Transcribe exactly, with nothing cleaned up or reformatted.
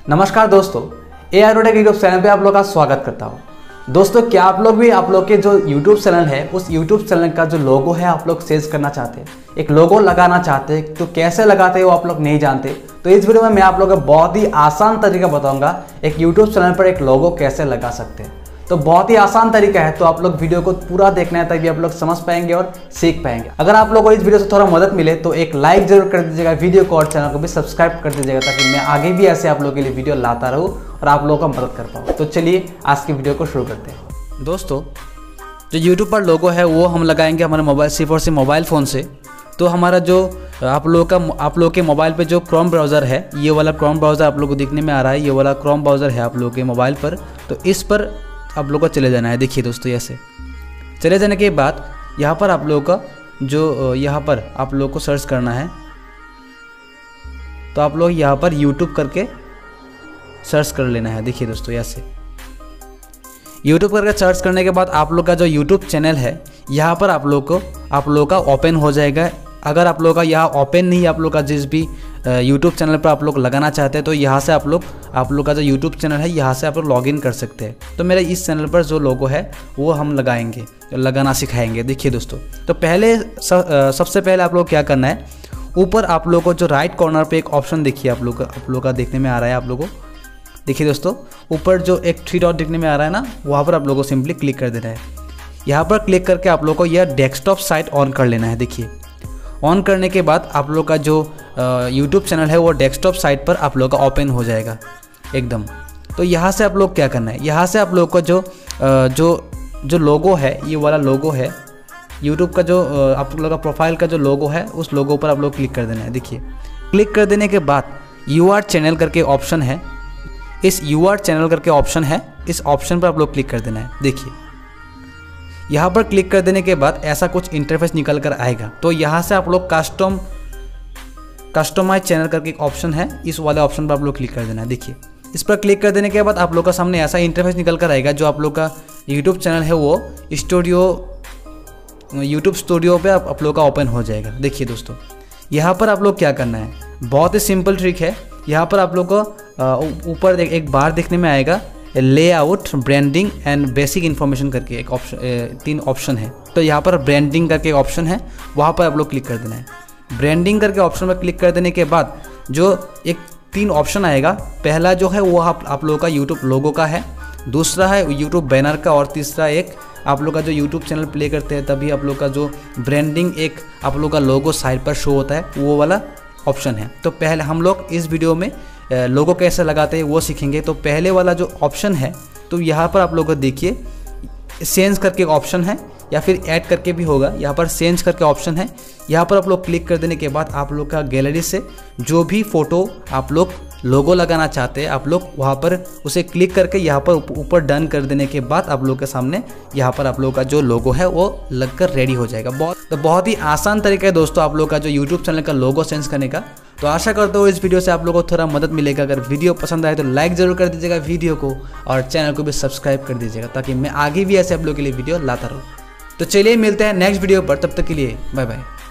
नमस्कार दोस्तों, A I tech YouTube channel पे आप लोग का स्वागत करता हूँ। दोस्तों, क्या आप लोग भी आप लोग के जो यूट्यूब चैनल है उस यूट्यूब चैनल का जो लोगो है आप लोग चेंज करना चाहते हैं, एक लोगो लगाना चाहते हैं, तो कैसे लगाते हैं वो आप लोग नहीं जानते। तो इस वीडियो में मैं आप लोगों को बहुत ही आसान तरीका बताऊंगा एक यूट्यूब चैनल पर एक लोगो कैसे लगा सकते हैं। तो बहुत ही आसान तरीका है, तो आप लोग वीडियो को पूरा देखना है तभी आप लोग समझ पाएंगे और सीख पाएंगे। अगर आप लोगों को इस वीडियो से थोड़ा मदद मिले तो एक लाइक जरूर कर दीजिएगा वीडियो को, और चैनल को भी सब्सक्राइब कर दीजिएगा ताकि मैं आगे भी ऐसे आप लोगों के लिए वीडियो लाता रहूँ और आप लोगों का मदद कर पाऊँ। तो चलिए आज की वीडियो को शुरू करते हैं। दोस्तों, जो यूट्यूब पर लोगो है वो हम लगाएंगे हमारे मोबाइल सिर्फ और सिर्फ मोबाइल फ़ोन से। तो हमारा जो आप लोगों का आप लोगों के मोबाइल पे जो क्रोम ब्राउज़र है, ये वाला क्रोम ब्राउज़र आप लोगों को दिखने में आ रहा है, ये वाला क्रोम ब्राउज़र है आप लोगों के मोबाइल पर। तो इस पर आप लोगों को चले जाना है। देखिए दोस्तों, ऐसे चले जाने के बाद यहाँ पर आप लोगों का जो यहाँ पर आप लोगों को सर्च करना है, तो आप लोग यहाँ पर यूट्यूब करके सर्च कर लेना है। देखिए दोस्तों, ऐसे यूट्यूब करके सर्च करने के बाद आप लोग का जो यूट्यूब चैनल है यहाँ पर आप लोग को आप लोग का ओपन हो जाएगा। अगर आप लोग का यहाँ ओपन नहीं, आप लोग का जिस भी यूट्यूब चैनल पर आप लोग लगाना चाहते हैं तो यहाँ से आप लोग आप लोग का जो यूट्यूब चैनल है यहाँ से आप लोग लॉगिन कर सकते हैं। तो मेरे इस चैनल पर जो लोगो है वो हम लगाएंगे, लगाना सिखाएंगे। देखिए दोस्तों, तो पहले सब, सबसे पहले आप लोग क्या करना है, ऊपर आप लोग को जो राइट कॉर्नर पे एक ऑप्शन देखिए आप लोग आप लोग का देखने में आ रहा है। आप लोगों को देखिए दोस्तों, ऊपर जो एक थ्री डॉट दिखने में आ रहा है ना, वहाँ पर आप लोगों को सिंपली क्लिक कर देना है। यहाँ पर क्लिक करके आप लोग को यह डेस्कटॉप साइट ऑन कर लेना है। देखिए, ऑन करने के बाद आप लोग का जो यूट्यूब चैनल है वो डेस्कटॉप साइट पर आप लोग का ओपन हो जाएगा एकदम। तो यहाँ से आप लोग क्या करना है, यहाँ से आप लोग का जो जो जो लोगो है, ये वाला लोगो है यूट्यूब का, जो आप लोग का प्रोफाइल का जो लोगो है उस लोगो पर आप लोग क्लिक कर देना है। देखिए, क्लिक कर देने के बाद यू आर चैनल करके ऑप्शन है, इस यू आर चैनल करके ऑप्शन है, इस ऑप्शन पर आप लोग क्लिक कर देना है। देखिए, यहाँ पर क्लिक कर देने के बाद ऐसा कुछ इंटरफेस निकल कर आएगा। तो यहाँ से आप लोग कस्टम कस्टमाइज चैनल करके एक ऑप्शन है, इस वाले ऑप्शन पर आप लोग क्लिक कर देना है। देखिए, इस पर क्लिक कर देने के बाद आप लोग का सामने ऐसा इंटरफेस निकल कर आएगा। जो आप लोग का यूट्यूब चैनल है वो स्टूडियो यूट्यूब स्टूडियो पे आप, आप लोग का ओपन हो जाएगा। देखिए दोस्तों, यहाँ पर आप लोग क्या करना है, बहुत ही सिंपल ट्रिक है। यहाँ पर आप लोग को ऊपर एक, एक बार देखने में आएगा, layout, branding and basic information करके एक ऑप्शन, तीन ऑप्शन है। तो यहाँ पर ब्रांडिंग करके एक ऑप्शन है, वहाँ पर आप लोग क्लिक कर देना है। ब्रांडिंग करके ऑप्शन पर क्लिक कर देने के बाद जो एक तीन ऑप्शन आएगा, पहला जो है वो आप, आप लोगों का यूट्यूब लोगो का है, दूसरा है यूट्यूब बैनर का, और तीसरा एक आप लोग का जो यूट्यूब चैनल प्ले करते हैं तभी आप लोग का जो ब्रांडिंग एक आप लोग का लोगो साइड पर शो होता है, वो वाला ऑप्शन है। तो पहले हम लोग इस वीडियो में लोगो कैसे लगाते हैं वो सीखेंगे। तो पहले वाला जो ऑप्शन है, तो यहाँ पर आप लोग को देखिए चेंज करके ऑप्शन है, या फिर ऐड करके भी होगा। यहाँ पर चेंज करके ऑप्शन है, यहाँ पर आप लोग क्लिक कर देने के बाद आप लोग का गैलरी से जो भी फ़ोटो आप लोग लोगो लगाना चाहते हैं आप लोग वहाँ पर उसे क्लिक करके यहाँ पर ऊपर डन कर देने के बाद आप लोग के सामने यहाँ पर आप लोग का जो लोगो है वो लगकर रेडी हो जाएगा। बहुत तो बहुत ही आसान तरीका है दोस्तों आप लोग का जो यूट्यूब चैनल का लोगो चेंज करने का। तो आशा करता हूँ इस वीडियो से आप लोगों को थोड़ा मदद मिलेगा। अगर वीडियो पसंद आए तो लाइक ज़रूर कर दीजिएगा वीडियो को, और चैनल को भी सब्सक्राइब कर दीजिएगा ताकि मैं आगे भी ऐसे आप लोगों के लिए वीडियो लाता रहूँ। तो चलिए मिलते हैं नेक्स्ट वीडियो पर, तब तक के लिए बाय बाय।